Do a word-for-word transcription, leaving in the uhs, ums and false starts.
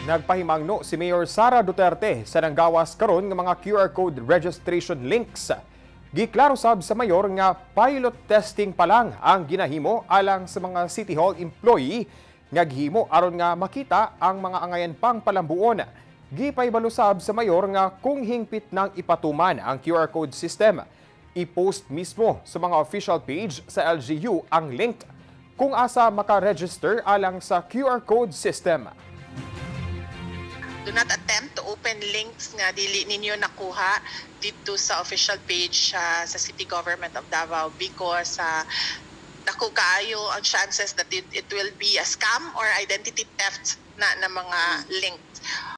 Nagpahimangno si Mayor Sara Duterte sa nanggawas karon nga mga Q R code registration links. Giklaro sab sa mayor nga pilot testing pa lang ang ginahimo alang sa mga City Hall employee nga gihimo aron nga makita ang mga angayan pang palambuon. Gipaybalusab sa mayor nga kung hingpit nang ipatuman ang Q R code system, i-post mismo sa mga official page sa L G U ang link kung asa maka-register alang sa Q R code system. Do not attempt to open links nga dili ninyo nakuha dito sa official page uh, sa City Government of Davao because uh, naku kaayo ang chances that it, it will be a scam or identity theft na, na mga links.